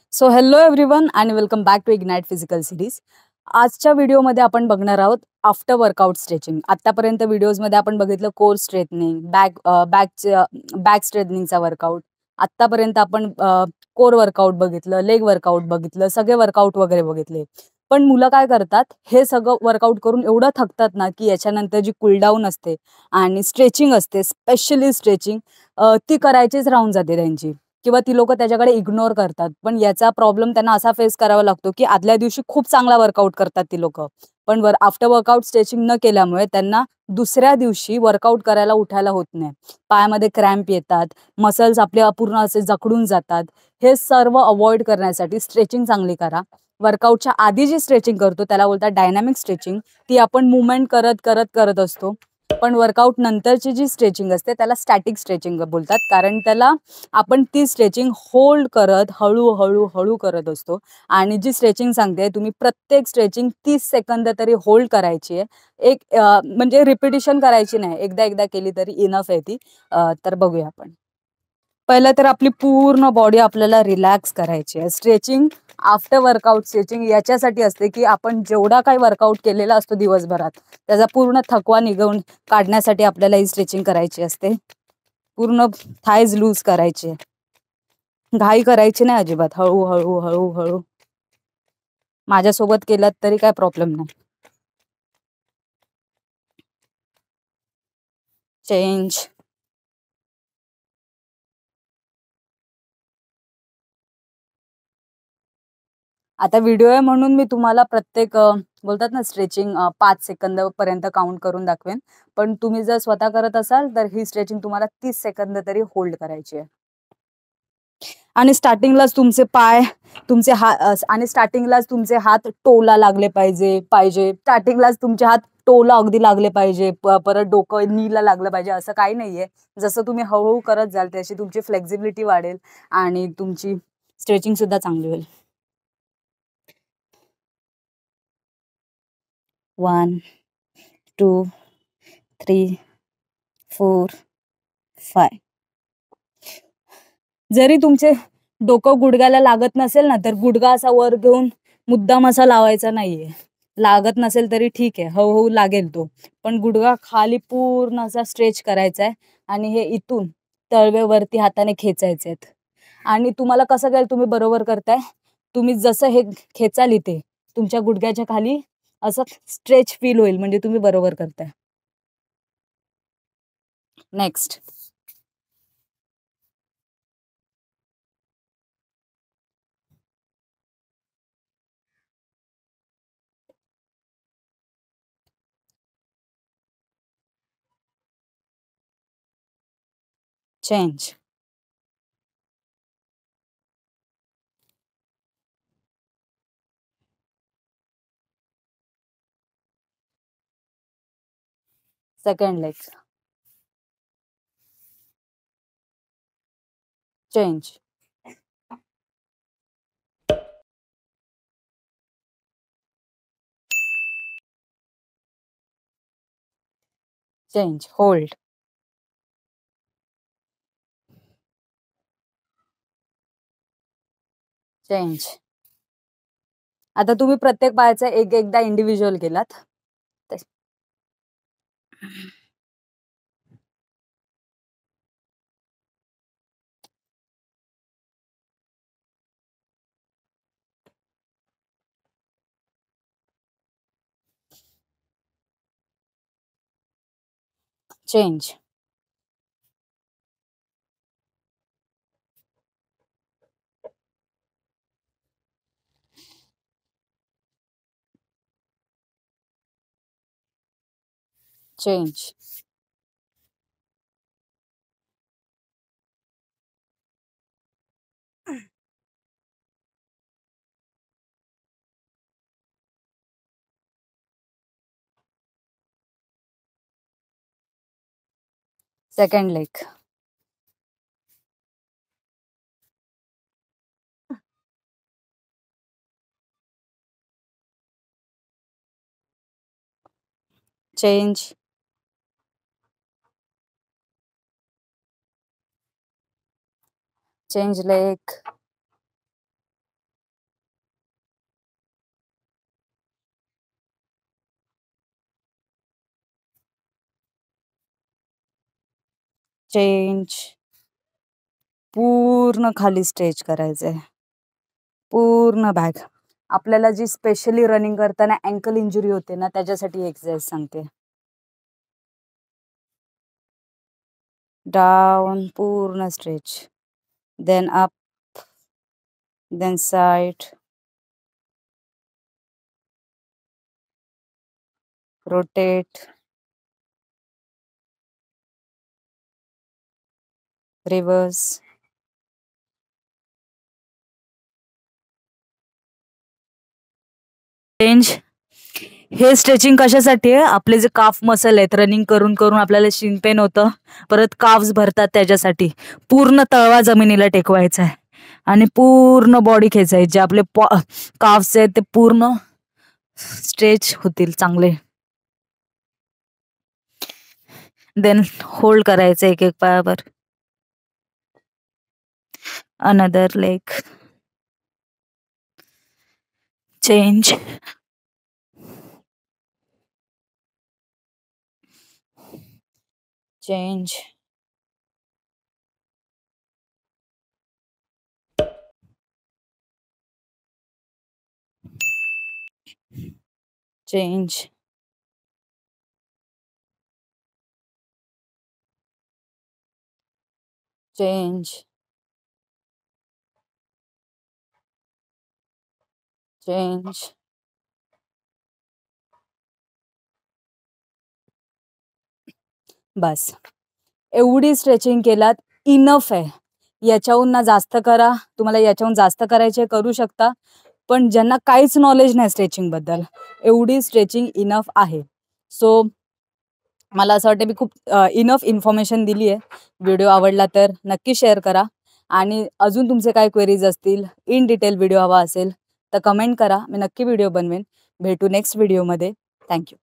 So hello everyone आणि welcome back to Ignite physical series. आजच्या व्हिडिओमध्ये आपण बघणार आहोत आफ्टर वर्कआउट स्ट्रेचिंग. आतापर्यंत व्हिडिओजमध्ये आपण बघितलं कोर स्ट्रेटनिंग, बॅक स्ट्रेटनिंगचा वर्कआउट. आतापर्यंत आपण कोर वर्कआउट बघितलं, लेग वर्कआउट बघितलं, सगळे वर्कआउट वगैरे बघितले. पण मुलं काय करतात, हे सगळं वर्कआउट करून एवढं थकतात ना की याच्यानंतर जी कूलडाऊन असते आणि स्ट्रेचिंग असते, स्पेशली स्ट्रेचिंग, ती करायचीच राहून जाते त्यांची, किंवा ती लोक त्याच्याकडे इग्नोर करतात. पण याचा प्रॉब्लेम त्यांना असा फेस करावा लागतो की आदल्या दिवशी खूप चांगला वर्कआउट करतात ती लोक, पण आफ्टर वर्कआउट स्ट्रेचिंग न केल्यामुळे त्यांना दुसऱ्या दिवशी वर्कआउट करायला उठायला होत नाही. पायामध्ये क्रॅम्प येतात, मसल्स आपले अपूर्ण असे जखडून जातात. हे सर्व अवॉइड करण्यासाठी स्ट्रेचिंग चांगली करा. वर्कआउटच्या आधी जी स्ट्रेचिंग करतो त्याला बोलतात डायनामिक स्ट्रेचिंग. ती आपण मुवमेंट करत करत करत असतो. पण वर्कआउट नंतरची जी स्ट्रेचिंग असते त्याला स्टॅटिक स्ट्रेचिंग बोलतात, कारण त्याला आपण ती स्ट्रेचिंग होल्ड करत हळूहळू हळू करत असतो. आणि जी स्ट्रेचिंग सांगते, तुम्ही प्रत्येक स्ट्रेचिंग 30 सेकंद तरी होल्ड करायची आहे. म्हणजे रिपिटिशन करायची नाही, एकदा एकदा केली तरी इनफ आहे ती. तर बघूया आपण. पहिलं तर आपली पूर्ण बॉडी आपल्याला रिलॅक्स करायची आहे. स्ट्रेचिंग, आफ्टर वर्कआउट स्ट्रेचिंग याच्यासाठी असते की आपण जेवढा काही वर्कआउट केलेला असतो दिवसभरात त्याचा पूर्ण थकवा निघून काढण्यासाठी आपल्याला ही स्ट्रेचिंग करायची असते. पूर्ण थायज लूज करायचे, घाई करायची नाही अजिबात, हळू हळू हळू हळू. माझ्यासोबत केलात तरी काय प्रॉब्लेम नाही. चेंज. आता व्हिडिओ आहे म्हणून मी तुम्हाला प्रत्येक बोलतात ना स्ट्रेचिंग 5 सेकंद पर्यंत काउंट करून दाखवेन. पण तुम्ही जर स्वतः करत असाल तर ही स्ट्रेचिंग तुम्हाला 30 सेकंद तरी होल्ड करायची आहे. आणि स्टार्टिंगलाच तुमचे पाय, तुमचे हात, आणि स्टार्टिंगलाच तुमचे हात टोला लागले पाहिजे. स्टार्टिंगलाच तुमचे हात टोला अगदी लागले पाहिजे, परत डोकं नीला लागलं पाहिजे, असं काही नाहीये. जसं तुम्ही हळूहळू करत जाल त्याची तुमची फ्लेक्झिबिलिटी वाढेल आणि तुमची स्ट्रेचिंग सुद्धा चांगली होईल. 1 2 3 4 5. जरी तुमचे डोकं गुडघ्याला लागत नसेल ना तर गुडघा असा वर घेऊन मुद्दाम असा लावायचा नाहीये. लागत नसेल तरी ठीक आहे, हळूहळू लागेल तो. पण गुडघा खाली पूर्ण असा स्ट्रेच करायचा आहे आणि हे इथून तळव्यावरती हाताने खेचायचे आहेत. आणि तुम्हाला कसं कळेल तुम्ही बरोबर करताय, तुम्ही जसं हे खेचाल इथे तुमच्या गुडघ्याच्या खाली असं स्ट्रेच फील होईल, म्हणजे तुम्ही बरोबर करताय. Next. Change. Second leg. Change. Change. Hold. Change. आता तुम्ही प्रत्येक पायाचा एक एकदा इंडिव्हिज्युअल केलात. Change. Change. Second leg. Change. Change leg. Change. पूर्ण खाली स्ट्रेच करायचंय, पूर्ण बॅक. आपल्याला जी स्पेशली रनिंग करताना अँकल इंजुरी होते ना, त्याच्यासाठी एक्सरसाइज सांगते. डाऊन, पूर्ण stretch, then up, then side, rotate, reverse, change. हे स्ट्रेचिंग कशासाठी आहे? आपले जे काफ मसल आहेत, रनिंग करून करून आपल्याला शिन पेन होतं, परत काफ्स भरतात, त्याच्यासाठी पूर्ण तळवा जमिनीला टेकवायचा आहे आणि पूर्ण बॉडी खेचायची. जे आपले काफ्स आहेत ते पूर्ण स्ट्रेच होतील चांगले. देन होल्ड करायचं एक एक पायावर. Another leg. Change. Change. Change. Change. Change. बस एवढी स्ट्रेचिंग केलात, इनफ आहे. याच्याहून ना जास्त करा, तुम्हाला याच्याहून जास्त करायचे करू शकता, पण ज्यांना काहीच नॉलेज नाही स्ट्रेचिंग बद्दल, एवढी स्ट्रेचिंग इनफ आहे. सो मला असं वाटतं मी खूप इनफ इन्फॉर्मेशन दिली आहे. व्हिडिओ आवडला तर नक्की शेअर करा, आणि अजून तुमचे काय क्वेरीज असतील, इन डिटेल व्हिडिओ हवा असेल तर कमेंट करा, मी नक्की व्हिडिओ बनवेन. भेटू नेक्स्ट व्हिडिओमध्ये. थँक्यू.